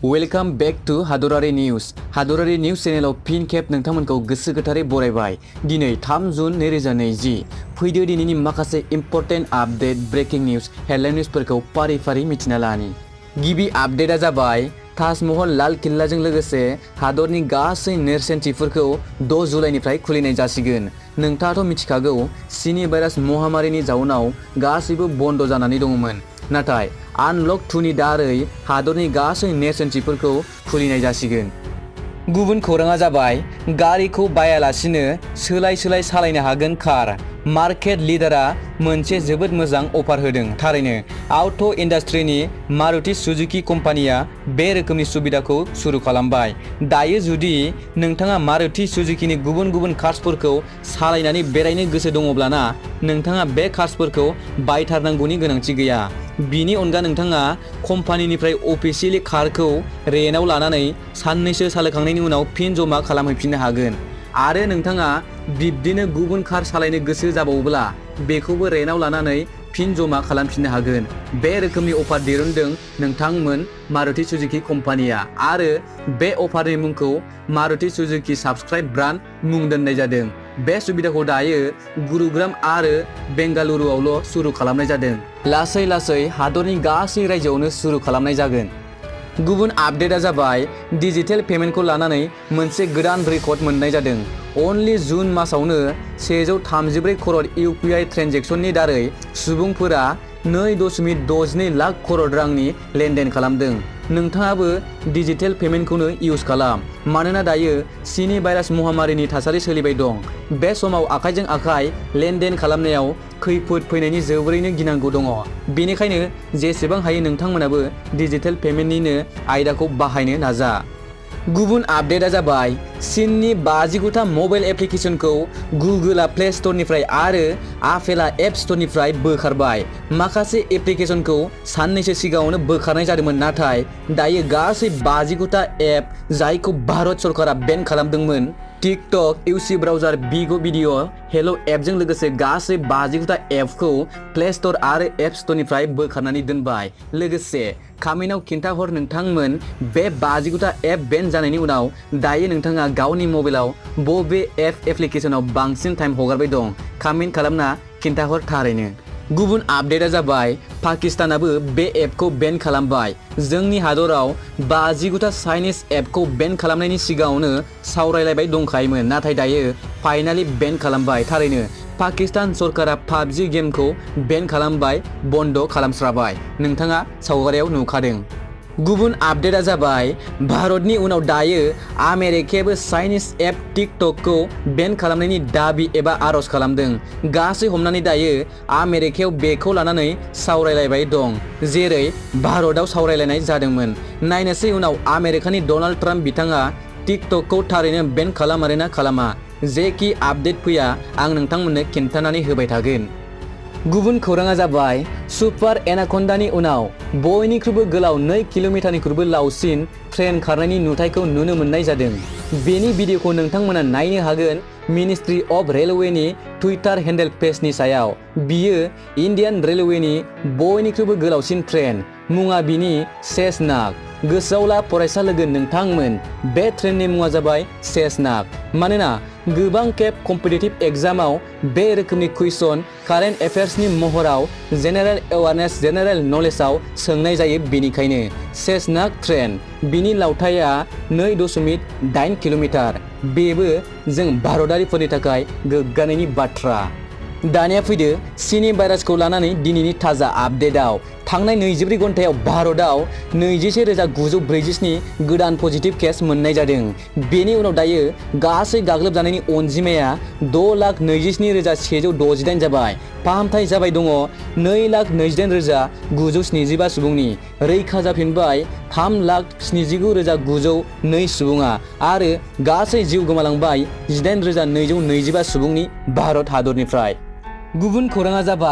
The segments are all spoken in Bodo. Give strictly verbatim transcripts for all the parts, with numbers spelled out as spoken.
वेलकाम बेक टू हादरारि निउज। हादरारि निउज चेनेलाव फिन खेब नोंथांमोनखौ गोसो गोथारै बरायबाय। दिनै थाम जुन नैरोजा नैजि। फैदो दिनैनि माखासे important update breaking news headline निउजफोरखौ फारि फारि मिथिना लानि। गिबि आपडेटआ जाबाय ताजमहल लाल किल्लाजों लोगोसे हादरनि गासै नेरसोनथिफोरखौ द' जुलाइनिफ्राय खुलिनाय जासिगोन। नोंथाङाथ' मिथिखागौ चीनी भाइरास महामारिनि जाउनाव गासैबो बन्द जानानै दङमोन। नाथाय आनलक टुनि दारै हादरनि गासै नेरसोनथिफोरखौ खुलिनाय जासिगोन। गुबुन खौराङा जाबाय गारिखौ बायालासिनो सोलाय सोलाय सालायनो हागोन कार। मार्केट लिडारा मोनसे जोबोद मोजां अफार होदों। थारैनो अट' इन्डास्ट्रिनि मारुति सुजुकी कम्पानिया बे रोखोमनि सुबिदाखौ सुरु खालामबाय। दायो जुदि नोंथाङा मारुति सुजुकीनि गुबुन गुबुन कार्सफोरखौ सालायनानै बेरायनो गोसो दङब्लाना नोंथाङा बे कार्सफोरखौ बायथारनांगौनि गोनांथि गैया। बिनि अनगा नोंथाङा कम्पानिनिफ्राय अफिसियेलि कारखौ रेन्टआव लानानै साननैसो सालायखांनायनि उनाव फिन जमा खालामहैफिननो हागोन। आरो नोंथाङा बिब्दिनो गुबुन कार सालायनो गोसो जाबावोब्ला बेखौबो रेन्टआव लानानै फिन जमा खालामफिननो हागोन। बे रोखोमनि अफार दिरुनदों नोंथांमोन मारुति सुजुकी कम्पानिया आरो बे अफारनि मुंखौ मारुति सुजुकी साबस्क्राइब ब्रान्ड मुं दोननाय जादों। बे सुबिदाखौ दायो गुरुग्राम आरो बेंगालुरुआवल' सुरु खालामनाय जादों। लासै लासै हादरनि गासै रायजोआवनो सुरु खालामनाय जागोन। गुबुन आपडेटआ जाबाय डिजिटेल पेमेन्टखौ लानानै मोनसे गोदान रेकर्ड मोननाय जादों। अनलि जुन मासावनो सेजौ थामजिब्रै करोड़ इउ पि आइ ट्रेन्जेक्सननि दारै सुबुंफोरा नै दशमिक द'जिनै लाख करोड़ रांनि लेनदेन खालामदों। नोंथाङाबो डिजिटेल पेमेन्टखौनो इउज खालाम, मानोना दायो चीनी भाइरास महामारिनि थासारि सोलिबाय दं। बे समाव आखाइजों आखाइ लेनदेन खालामनायाव खैफोद फैनायनि जोबोरैनो गिनांगौ दङ। बेनिखायनो जेसेबां हायो नोंथांमोनाबो डिजिटेल पेमेन्टनिनो आयदाखौ बाहायनो नाजा। गुबुन आपडेटआ जाबाय चीननि बाजिगुथा मबाइल एप्लिकेशनखौ गुगोलआ प्ले स्ट'रनिफ्राय आरो आपेलआ एप स्ट'रनिफ्राय बोखारबाय। माखासे एप्लिकेशनखौ साननैसो सिगाङावनो बोखारनाय जादोंमोन, नाथाय दायो गासै बाजिगुथा एप जायखौ भारत सरकारा बेन खालामदोंमोन TikTok, UC browser, Bigo' video, Helo' एपजों लोगोसे गासै बाजिगुथा एपखौ प्ले स्ट'र आरो एप स्ट'रनिफ्राय बोखारनानै दोनबाय। लोगोसे कमेन्टआव खिन्थाहर नोंथांमोन बे बाजिगुथा एप बेन जानायनि उनाव दायो नोंथाङा गावनि मबाइलाव बबे एप एप्लिकेशनाव बांसिन टाइम हगारबाय दं। कमेन्ट खालामना खिन्थाहर थारैनो। गुबुन आपडेटआ जाबाय पाकिस्तानाबो बे एपखौ बेन खालामबाय। जोंनि हादराव बाजिगुथा चाइनिज एपखौ बेन खालामनायनि सिगाङावनो सावरायलायबाय दंखायोमोन, नाथाय दायो फाइनालि बेन खालामबाय। थारैनो पाकिस्तान सरकारा पाबजि गेमखौ बेन खालामबाय, बन्द खालामस्राबाय। नोंथाङा सावगारियाव नुखादों। गुबुन आपडेटआ जाबाय भारतनि उनाव दायो आमेरिकायाबो चाइनिज एप टिकटकखौ बेन खालामनायनि दाबि एबा आर'ज खालामदों। गासै हमनानै दायो आमेरिकायाव बेखौ लानानै सावरायलायबाय दं, जेरै भारतआव सावरायलायनाय जादोंमोन। नायनोसै उनाव आमेरिकानि डनाल्ड ट्राम्प बिथाङा टिकटकखौ थारैनो बेन खालामारो ना खालामा। जेखि आपडेट फैया आं नोंथांमोननो खिन्थानानै होबाय थागोन। गुबुन खौराङा जाबाय सुपार एनाकन्डानि उनाव बयनिख्रुइबो गोलाव नै किल'मिटारनिख्रुइबो लावसिन ट्रेन खारनायनि नुथायखौ नुनो मोननाय जादों। बेनि भिडिअखौ नोंथांमोना नायनो हागोन मिनिस्ट्रि अफ रेलवेनि टुइटार हेन्डेल पेजनि सायाव। बियो इन्डियान रेलवेनि बयनिख्रुइबो गोलावसिन ट्रेन। मुङा बिनि सेसनाक। गोसोआव ला फरायसा लोगो नोंथांमोन, बे ट्रेननि मुङा जाबाय सेसनाक। मानोना गोबां खेब कम्पिटिटिभ एग्जामाव बे रोखोमनि कुइसन कारेन्ट एफेयार्सनि महराव जेनेरेल एवारनेस जेनेरेल नलेजआव सोंनाय जायो। बेनिखायनो सेसनाक ट्रेन, बिनि लावथाइया नै दशमिक दाइन किल'मिटार। बेबो जों भारतारिफोरनि थाखाय गोग्गानायनि बाथ्रा। दानिया फैदो चीनी भाइरासखौ लानानै दिनैनि ताजा आपडेटआव। थांनाय नैजिब्रै घन्टायाव भारतआव नैजिसे रोजा गुजौ ब्रैजिस्नि गोदान पजिटिभ केस मोननाय जादों। बेनि उनाव दायो गासै गाग्लोबजानायनि अनजिमाया द' लाख नैजिस्नि रोजा सेजौ द'जिदाइन जाबाय। फाहामथाय जाबाय दङ नै लाख नैजिदाइन रोजा गुजौ स्निजिबा सुबुंनि। रैखा जाफिनबाय थाम लाख स्निजिगु रोजा गुजौ नै सुबुङा आरो गासै जिउ गोमालांबाय जिदाइन रोजा नैजौ नैजिबा सुबुंनि भारत हादरनिफ्राय। गुबुन खौराङा जाबाय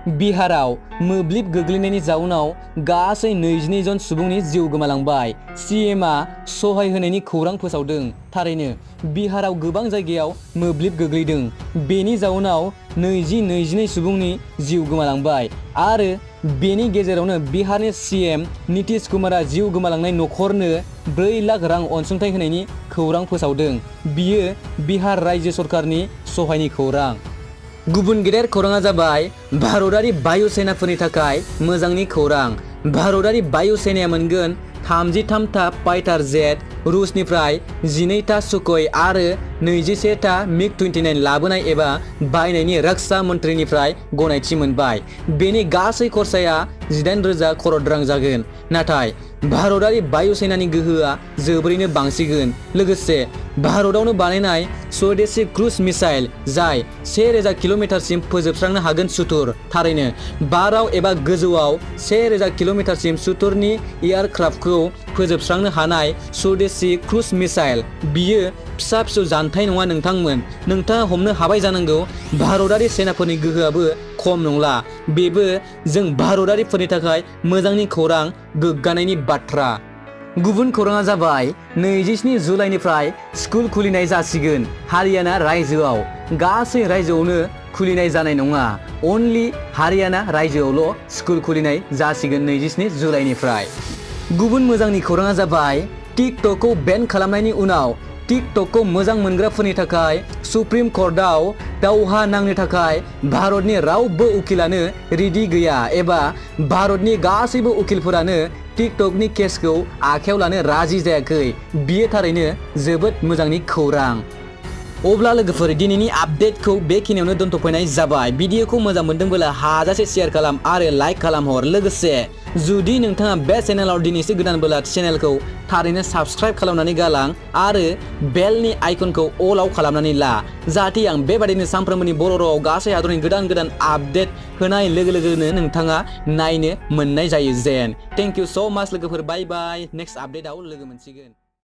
बिहाराव मोब्लिब गोग्लैनायनि जाउनाव गासै नैजिनै जन सुबुंनि जिउ गोमालांबाय। सीएमआ सहाय होनायनि खौरां फोसावदों। थारैनो बिहाराव गोबां जायगायाव मोब्लिब गोग्लैदों। बेनि जाउनाव नैजि नैजिनै सुबुंनि जिउ गोमालांबाय आरो बेनि गेजेरावनो बिहारनि सीएम नीतीश कुमारा जिउ गोमालांनाय नखरनो ब्रै लाख रां अनसुंथाइ होनायनि खौरां फोसावदों। बियो बिहार रायजो सरकारनि सहायनि खौरां। गुबुन गेदेर खौराङा जाबाय भारतारि बायु सेनाफोरनि थाखाय मोजांनि खौरां। भारतारि बायु सेनाया मोनगोन थामजिथाम था फाइटार जेट, रुसनिफ्राय जिनै था सुखोई आरो नैजिसे था मिग टुइन्टिनाइन लाबोनाय एबा बायनायनि रक्षा मन्थ्रिनिफ्राय गनायथि मोनबाय। बेनि गासै खरसाया जिदाइन रोजा करोड़ रां जागोन। नाथाय भारतारि बायु सेनानि गोहोआ जोबोरैनो बांसिगोन। लोगोसे भारतावनो बानायनाय स्वदेशी क्रुज मिसाइल जाय से रोजा किल'मिटारसिम फोजोबस्रांनो हागोन सुथुर। थारैनो बाराव एबा गोजौआव से रोजा किल'मिटारसिम सुथुरनि एयारक्राफ्टखौ फोजोबस्रांनो हानाय स्वदेशी क्रुज मिसाइल। बियो फिसा फिसौ जानथाय नङा नोंथांमोन। नोंथाङा हमनो हाबाय जानांगौ भारतारि सेनाफोरनि गोहोआबो खम नंला। बेबो जों भारतारिफोरनि थाखाय मोजांनि खौरां, गोग्गानायनि बाथ्रा। गुबुन खौराङा जाबाय नैजिस्नि जुलाइनिफ्राय स्कुल खुलिनाय जासिगोन। हारियाना रायजोआव गासै रायजोआवनो खुलिनाय जानाय नङा। अनलि हारियाना रायजोआवल' स्कुल खुलिनाय जासिगोन नैजिस्नि जुलाइनिफ्राय। गुबुन मोजांनि खौराङा जाबाय टिकटकखौ बेन खालामनायनि उनाव टिकटकखौ मोजां मोनग्राफोरनि थाखाय सुप्रिम कर्टआव दावहा नांनो थाखाय भारतनि रावबो उकिलानो रेडि गैया एबा भारतनि गासैबो उकिलफोरानो टिकटकनि केसखौ आखायाव लानो राजि जायाखै। बियो थारैनो जोबोद मोजांनि खौरां। अब्ला लोगोफोर दिनैनि आपडेटखौ बेखिनियावनो दोनथ'फैनाय जाबाय। भिडिअखौ मोजां मोनदोंब्ला हाजासे शेयार खालाम आरो लाइक खालामहर। लोगोसे जुदि नोंथाङा बे चेनेलाव दिनैसो गोदानब्ला चेनेलखौ थारैनो साबस्क्राइब खालामनानै गालां आरो बेलनि आइकनखौ अलाव खालामनानै ला, जाहाथे आं बेबादिनो सानफ्रोमबोनि बर' रावाव गासै हादरनि गोदान गोदान आपडेट होनाय लोगो लोगोनो नोंथाङा नायनो मोननाय जायो जेन। थेंक इउ स' माच लोगोफोर, बाय बाय। नेक्स्ट आपडेटआव लोगो मोनसिगोन।